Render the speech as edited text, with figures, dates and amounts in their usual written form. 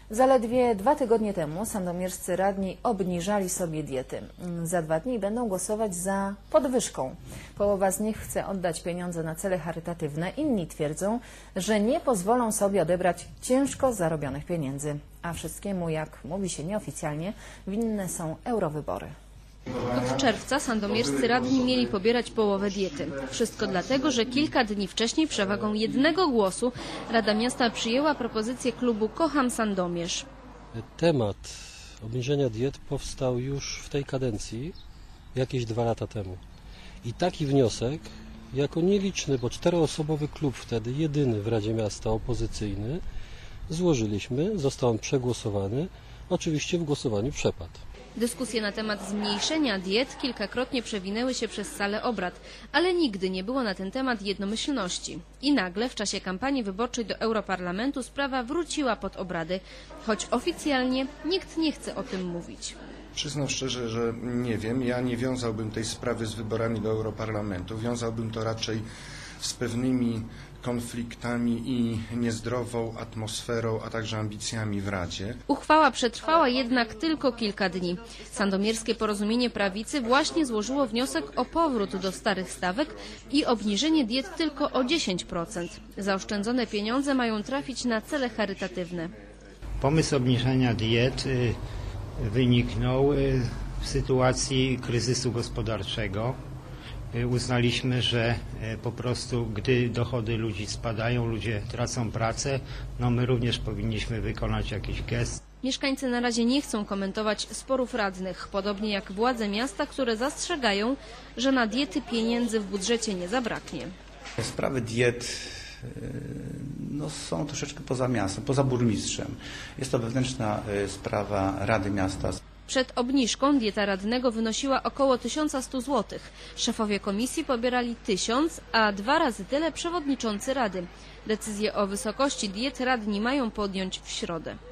Zaledwie 2 tygodnie temu sandomierscy radni obniżali sobie diety. Za 2 dni będą głosować za podwyżką. Połowa z nich chce oddać pieniądze na cele charytatywne. Inni twierdzą, że nie pozwolą sobie odebrać ciężko zarobionych pieniędzy. A wszystkiemu, jak mówi się nieoficjalnie, winne są eurowybory. Od czerwca sandomierscy radni mieli pobierać połowę diety. Wszystko dlatego, że kilka dni wcześniej przewagą 1 głosu Rada Miasta przyjęła propozycję klubu Kocham Sandomierz. Temat obniżenia diet powstał już w tej kadencji, jakieś 2 lata temu. I taki wniosek, jako nieliczny, bo 4-osobowy klub wtedy, jedyny w Radzie Miasta opozycyjny, złożyliśmy, został on przegłosowany, oczywiście w głosowaniu przepadł. Dyskusje na temat zmniejszenia diet kilkakrotnie przewinęły się przez salę obrad, ale nigdy nie było na ten temat jednomyślności. I nagle w czasie kampanii wyborczej do Europarlamentu sprawa wróciła pod obrady, choć oficjalnie nikt nie chce o tym mówić. Przyznam szczerze, że nie wiem. Ja nie wiązałbym tej sprawy z wyborami do Europarlamentu. Wiązałbym to raczej z pewnymi konfliktami i niezdrową atmosferą, a także ambicjami w Radzie. Uchwała przetrwała jednak tylko kilka dni. Sandomierskie Porozumienie Prawicy właśnie złożyło wniosek o powrót do starych stawek i obniżenie diet tylko o 10%. Zaoszczędzone pieniądze mają trafić na cele charytatywne. Pomysł obniżenia diet wyniknął w sytuacji kryzysu gospodarczego. Uznaliśmy, że po prostu gdy dochody ludzi spadają, ludzie tracą pracę, my również powinniśmy wykonać jakiś gest. Mieszkańcy na razie nie chcą komentować sporów radnych, podobnie jak władze miasta, które zastrzegają, że na diety pieniędzy w budżecie nie zabraknie. Sprawy diet są troszeczkę poza miastem, poza burmistrzem. Jest to wewnętrzna sprawa Rady Miasta. Przed obniżką dieta radnego wynosiła około 1100 zł. Szefowie komisji pobierali 1000, a 2 razy tyle przewodniczący Rady. Decyzję o wysokości diet radni mają podjąć w środę.